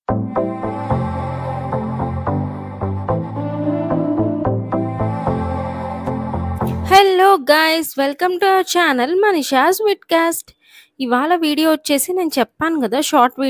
Hello guys, welcome to our channel Manisha's vidcast. ఇవాళ video వచ్చేసి నేను చెప్పాను గదా!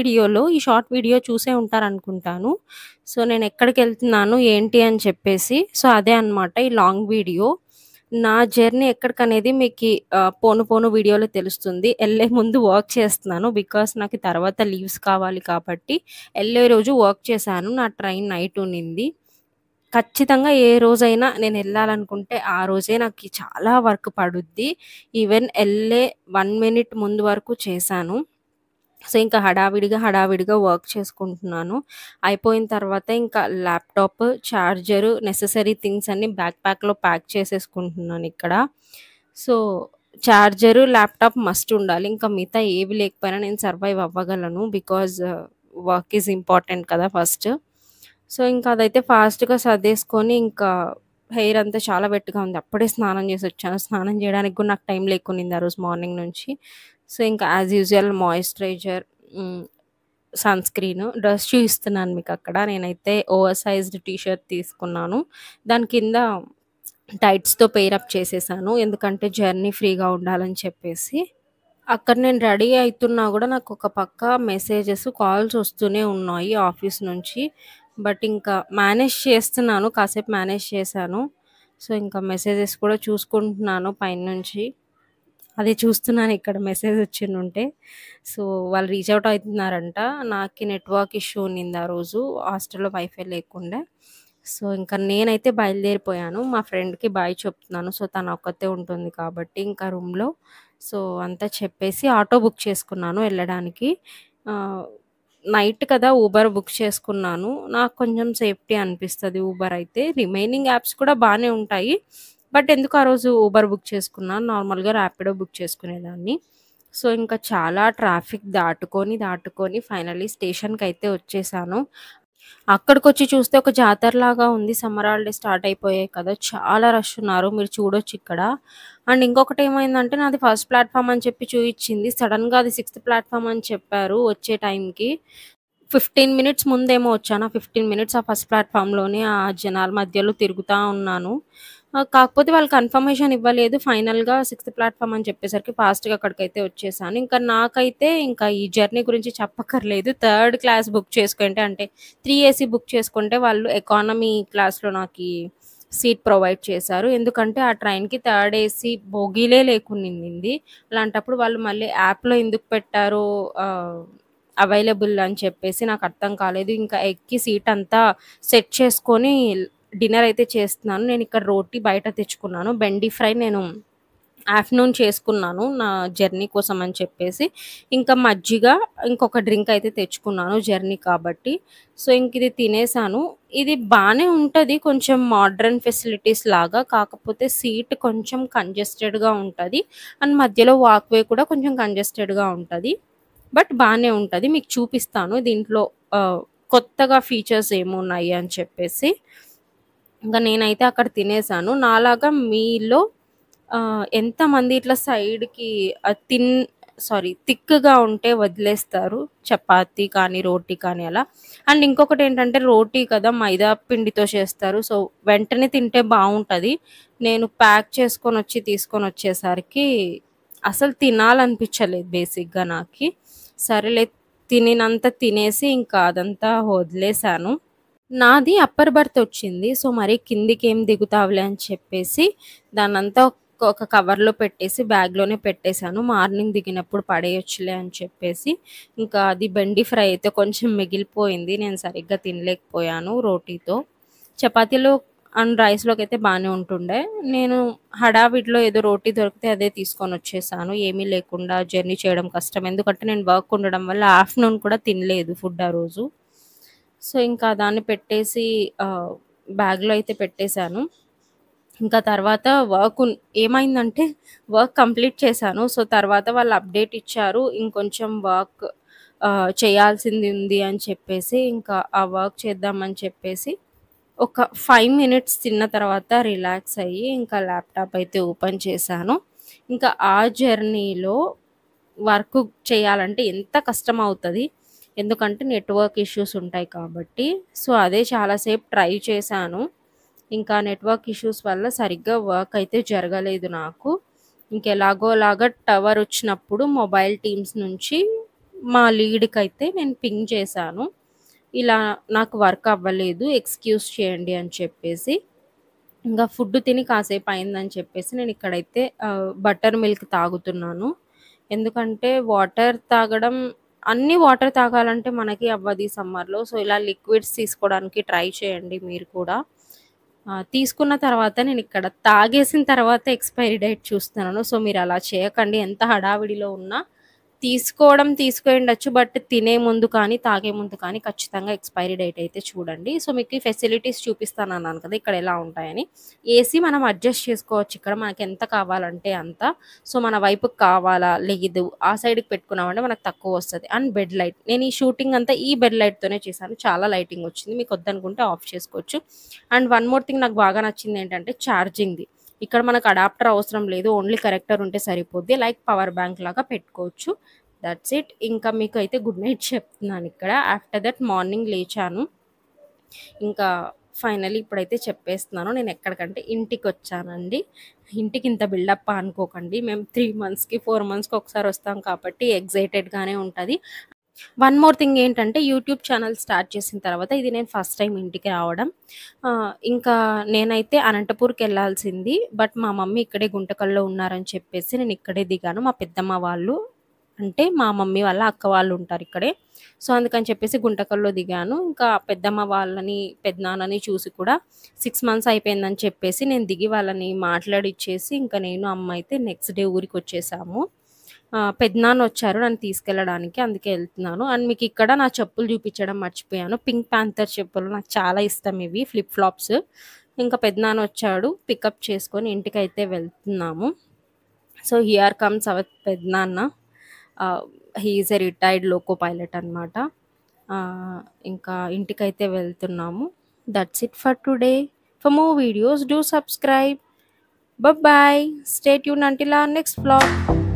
ఈ షార్ట్ వీడియో చూసే ఉంటారనుకుంటాను. సో, నేనెక్కడికెళ్తున్నాను, ఏంటి అని చెప్పేసి. సో, అదే అనమాట ఈ లాంగ్ వీడియో. నా జర్నీ ఎక్కడికనేది మీకి పోను పోను వీడియోలో తెలుస్తుంది. ఎళ్ళే ముందు వర్క్ చేస్తున్నాను. బికాజ్ నాకు తర్వాత లీవ్స్ కావాలి కాబట్టి, ఎళ్ళే రోజు వర్క్ చేశాను. నా ట్రైన్ నైట్ ఉండింది. ఖచ్చితంగా ఏ రోజైనా నేనెళ్ళాలనుకుంటే, ఆ రోజే నాకి చాలా వర్క్ పడుద్ది. ఈవెన్ ఎళ్ళే 1 మినిట్ ముందు వరకు చేశాను. సో, ఇంకా హడావిడిగా వర్క్ చేసుకుంటున్నాను. అయిపోయిన తర్వాత ఇంకా ల్యాప్‌టాప్, చార్జరు, నెసెసరీ థింగ్స్ అన్నీ ప్యాక్‌లో ప్యాక్ చేసేసుకుంటున్నానిక్కడ. సో, చార్జరు, ల్యాప్‌టాప్ మస్ట్ ఉండాలి. ఇంకా మిగతా ఏవి లేకపోయినా నేను సర్వైవ్ అవ్వగలను. బికాజ్ వర్క్ ఈజ్ ఇంపార్టెంట్ కదా ఫస్ట్. సో, ఇంకా అదైతే ఫాస్ట్‌గా సర్దేసుకొని ఇంకా హెయిర్ అంతా చాలా వెట్‌గా ఉంది. అప్పుడే స్నానం చేసొచ్చాను. స్నానం చేయడానికి కూడా నాకు టైం లేకుండింది ఆ రోజు మార్నింగ్ నుంచి. సో, ఇంకా as usual moisturiser, hmm, sun screen, dress చూయిస్తున్నాను మీకక్కడ. నేనైతే ఓవర్ సైజ్డ్ టీ షర్ట్ తీసుకున్నాను. దాని కింద టైట్స్‌తో పెయిర్ అప్ చేసేసాను. ఎందుకంటే జర్నీ ఫ్రీగా ఉండాలని చెప్పేసి. అక్కడ నేను రెడీ అయితున్నా గూడా నాకొక పక్క మెసేజెస్, కాల్స్ వస్తూనే ఉన్నాయి ఆఫీస్ నుంచి. బట్ ఇంకా మేనేజ్ చేస్తున్నాను. కాసేపు మేనేజ్ చేశాను. సో, ఇంకా మెసేజెస్ కూడా చూసుకుంటున్నాను పైనుంచి. అది చూస్తున్నాను ఇక్కడ మెసేజ్ వచ్చినుంటే. సో, వాళ్ళు రీచ్ ఔట్ అయితున్నారంట. నాకి నెట్‌వర్క్ ఇష్యూ ఉన్నింది ఆ రోజు. హాస్టల్‌లో వైఫై లేకుండే. సో, ఇంకా నేనైతే బయలుదేరిపోయాను. మా ఫ్రెండ్‌కి బాయ్ చెప్తున్నాను. సో, తను ఒక్కతే ఉంటుంది కాబట్టి ఇంకా రూమ్‌లో. సో, అంతా చెప్పేసి ఆటో బుక్ చేసుకున్నాను ఎళ్ళడానికి. ఆహ్, నైట్ కదా! ఊబర్ బుక్ చేసుకున్నాను. నాకు కొంచెం సేఫ్టీ అనిపిస్తది ఊబర్ అయితే. రిమైనింగ్ యాప్స్ కూడా బానే ఉంటాయి. బట్ ఎందుకో ఆ రోజు ఊబర్ బుక్ చేసుకున్నాను. నార్మల్‌గా ర్యాపిడో బుక్ చేసుకునేదాన్ని. సో, ఇంకా చాలా ట్రాఫిక్ దాటుకొని ఫైనల్లీ స్టేషన్‌కైతే వచ్చేసాను. అక్కడికొచ్చి చూస్తే ఒక జాతరలాగా ఉంది. సమ్మర్ హాలిడేస్ స్టార్ట్ అయిపోయాయి కదా! చాలా రష్ ఉన్నారు. మీరు చూడొచ్చిక్కడ. అండ్ ఇంకొకటేమైందంటే నాది ఫస్ట్ ప్లాట్‌ఫార్మ్ అని చెప్పి చూయిచ్చింది. సడెన్‌గా అది సిక్స్త్ ప్లాట్‌ఫార్మ్ అని చెప్పారు వచ్చే టైంకి. 15 మినిట్స్ ముందేమో వచ్చాను. ఆ 15 మినిట్స్ ఆ ఫస్ట్ ప్లాట్‌ఫార్మ్‌లోనే ఆ జనాల మధ్యలో తిరుగుతా ఉన్నాను. కాకపోతే వాళ్ళు కన్ఫర్మేషన్ ఇవ్వలేదు. ఫైనల్‌గా సిక్స్త్ ప్లాట్‌ఫార్మ్ అని చెప్పేసరికి ఫాస్ట్‌గా అక్కడికైతే వచ్చేసాను. ఇంకా నాకైతే ఇంకా ఈ జర్నీ గురించి చెప్పక్కర్లేదు. థర్డ్ క్లాస్ బుక్ చేసుకుంటే అంటే 3 ఏసీ బుక్ చేసుకుంటే వాళ్ళు ఎకానమీ క్లాస్‌లో నాకీ సీట్ ప్రొవైడ్ చేశారు. ఎందుకంటే ఆ ట్రైన్‌కి థర్డ్ ఏసీ బోగీలే లేకుండింది. అలాంటప్పుడు వాళ్ళు మళ్ళీ యాప్‌లో ఎందుకు పెట్టారో అవైలబుల్ అని చెప్పేసి నాకర్థం కాలేదు. ఇంకా ఎక్కి సీటంతా సెట్ చేసుకొని డిన్నర్ అయితే చేస్తున్నాను. నేనిక్కడ రోటీ బయట తెచ్చుకున్నాను. బెండి ఫ్రై నేను ఆఫ్టర్‌నూన్ చేసుకున్నాను. నా జర్నీ కోసం అని చెప్పేసి. ఇంకా మజ్జిగ, ఇంకొక డ్రింక్ అయితే తెచ్చుకున్నాను జర్నీ కాబట్టి. సో, ఇంకిది తినేసాను. ఇది బానే ఉంటది. కొంచెం మోడ్రన్ ఫెసిలిటీస్ లాగా. కాకపోతే సీట్ కొంచెం కంజెస్టెడ్‌గా ఉంటది. అండ్ మధ్యలో వాక్‌వే కూడా కొంచెం కంజెస్టెడ్‌గా ఉంటది. బట్ బానే ఉంటది. మీకు చూపిస్తాను దీంట్లో కొత్తగా ఫీచర్స్ ఏమున్నాయి అని చెప్పేసి. ఇంక నేనైతే అక్కడ తినేసాను. నాలాగా మీలో ఎంతమంది ఇట్లా సైడ్‌కి థిక్‌గా ఉంటే వదిలేస్తారు. చపాతీ కానీ, రోటీ కానీ అలా. అండ్ ఇంకొకటేంటంటే రోటీ కదా! మైదా పిండితో చేస్తారు. సో, వెంటనే తింటే బావుంటది. నేను ప్యాక్ చేసుకొనొచ్చి తీసుకొనొచ్చేసరికి అసలు తినాలనిపించలేదు బేసిక్‌గా నాకి. సరేలే తినినంత తినేసి ఇంకా అదంతా వదిలేసాను. నాది అప్పర్ బర్త్ వచ్చింది. సో, మరి కిందికేం దిగుతావులే అని చెప్పేసి దాన్నంతా ఒక కవర్‌లో పెట్టేసి బ్యాగ్‌లోనే పెట్టేసాను. మార్నింగ్ దిగినప్పుడు పడేయొచ్చులే అని చెప్పేసి. ఇంకా అది బెండి ఫ్రై అయితే కొంచెం మిగిలిపోయింది. నేను సరిగ్గా తినలేకపోయాను రోటీతో. చపాతీలో అండ్ రైస్‌లోకైతే బానే ఉంటుండే. నేను హడావిడిలో ఏదో రోటీ దొరికితే అదే తీసుకొనొచ్చేసాను. ఏమీ లేకుండా జర్నీ చేయడం కష్టం. ఎందుకంటే నేను వర్క్ ఉండడం వల్ల ఆఫ్టర్‌నూన్ కూడా తినలేదు ఫుడ్ ఆ రోజు. సో, ఇంకా దాన్ని పెట్టేసి ఆహ్, బ్యాగ్‌లో అయితే పెట్టేసాను. ఇంకా తర్వాత ఏమైందంటే వర్క్ కంప్లీట్ చేశాను. సో, తర్వాత వాళ్ళు అప్డేట్ ఇచ్చారు. ఇంకొంచెం వర్క్ చేయాల్సింది ఉంది అని చెప్పేసి, ఇంకా ఆ వర్క్ చేద్దామని చెప్పేసి, ఒక 5 మినిట్స్ తిన్న తర్వాత రిలాక్స్ అయ్యి, ఇంకా ల్యాప్‌టాప్ అయితే ఓపెన్ చేశాను. ఇంకా ఆ జర్నీలో వర్క్ చేయాలంటే ఎంత కష్టమవుతది. ఎందుకంటే నెట్వర్క్ ఇష్యూస్ ఉంటాయి కాబట్టి. సో, అదే చాలా సేపు ట్రై చేశాను. ఇంకా నెట్వర్క్ ఇష్యూస్ వల్ల సరిగ్గా వర్క్ అయితే జరగలేదు నాకు. ఇంకెలాగోలాగా టవర్ వచ్చినప్పుడు మొబైల్ టీమ్స్ నుంచి మా లీడ్‌కైతే నేను పింగ్ చేశాను. ఇలా నాకు వర్క్ అవ్వలేదు. ఎక్స్‌క్యూజ్ చేయండి అని చెప్పేసి. ఇంగా ఫుడ్ తిని కాసేపు అయిందని చెప్పేసి నేనిక్కడైతే బటర్ మిల్క్ తాగుతున్నాను. ఎందుకంటే వాటర్ తాగడం అన్నీ వాటర్ తాగాలంటే మనకి అవ్వదు ఈ సమ్మర్‌లో. సో, ఇలా లిక్విడ్స్ తీసుకోవడానికి ట్రై చేయండి మీరు కూడా. తీసుకున్న తర్వాత నేనిక్కడ తాగేసిన తర్వాత ఎక్స్‌పైరీ డేట్ చూస్తున్నాను. సో, మీరలా చేయకండి. ఎంత హడావిడిలో ఉన్నా తీసుకొయుండొచ్చు. బట్ తినే ముందు కానీ, తాగే ముందు కానీ ఖచ్చితంగా ఎక్స్‌పైరీ డేట్ అయితే చూడండి. సో, మీకు ఈ ఫెసిలిటీస్ చూపిస్తానన్నాను కదా! ఇక్కడ ఎలా ఉంటాయని. ఏసీ మనం అడ్జస్ట్ చేసుకోవచ్చు ఇక్కడ మనకెంత కావాలంటే అంత. సో, మన వైపుకి కావాలా, లేదు ఆ సైడ్‌కి పెట్టుకున్నామంటే మనకు తక్కువొస్తది. And bed light. నేను ఈ షూటింగ్ అంతా ఈ బెడ్ లైట్‌తోనే చేశాను. చాలా లైటింగొచ్చింది. మీకొద్దనుకుంటే ఆఫ్ చేసుకోవచ్చు. అండ్ వన్ మోర్ థింగ్ నాకు బాగా నచ్చిందేంటంటే ఛార్జింగ్‌ది. ఇక్కడ మనకు అడాప్టర్ అవసరం లేదు. ఓన్లీ కనెక్టర్ ఉంటే సరిపోద్ది. లైక్ పవర్ బ్యాంక్ లాగా పెట్టుకోవచ్చు. That's it. ఇంకా మీకైతే గుడ్ నైట్ చెప్తున్నానిక్కడ. ఆఫ్టర్ దట్ మార్నింగ్ లేచాను. ఇంకా ఫైనల్లీ ఇప్పుడైతే చెప్పేస్తున్నాను. నేనెక్కడికంటే ఇంటికొచ్చానండి. ఇంటికింత బిల్డప్పా అనుకోకండి. మేము 3 మంత్స్‌కి, 4 మంత్స్‌కి ఒకసారి వస్తాం కాబట్టి ఎక్సైటెడ్‌గానే ఉంటది. వన్ మోర్ థింగ్ ఏంటంటే యూట్యూబ్ ఛానల్ స్టార్ట్ చేసిన తర్వాత ఇది నేను ఫస్ట్ టైమ్ ఇంటికి రావడం. ఇంకా నేనైతే అనంతపూర్‌కెళ్ళాల్సింది. బట్ మా మమ్మీ ఇక్కడే గుంటకల్‌లో ఉన్నారని చెప్పేసి నేనిక్కడే దిగాను. మా పెద్దమ్మ వాళ్ళు అంటే మా మమ్మీ వాళ్ళ అక్క వాళ్ళు ఉంటారిక్కడే. సో, అందుకని చెప్పేసి గుంటకల్‌లో దిగాను. ఇంకా పెద్దమ్మ వాళ్ళని, పెదనాన్నని చూసి కూడా 6 మంత్స్ అయిపోయిందని చెప్పేసి నేను దిగి వాళ్ళని మాట్లాడిచ్చేసి ఇంకా నేను, అమ్మ అయితే నెక్స్ట్ డే ఊరికొచ్చేసాము. పెదనాన్నొచ్చారు నన్ను తీసుకెళ్ళడానికి. అందుకే ఎళ్తున్నాను. అండ్ మీకిక్కడ నా చెప్పులు చూపిచ్చడం మర్చిపోయాను. పింక్ పాంథర్ చెప్పులు నాకు చాలా ఇష్టం ఇవి ఫ్లిప్ ఫ్లాప్స్. ఇంకా పెదనాన్నొచ్చాడు. పికప్ చేసుకొని ఇంటికైతే వెళ్తున్నాము. సో, హియర్ కమ్స్ అవర్ పెదనాన్న. He is a retired loco pilot అనమాట. ఇంకా ఇంటికైతే వెళ్తున్నాము. That's it for today. For more videos do subscribe. Bye bye. Stay tuned until our next vlog.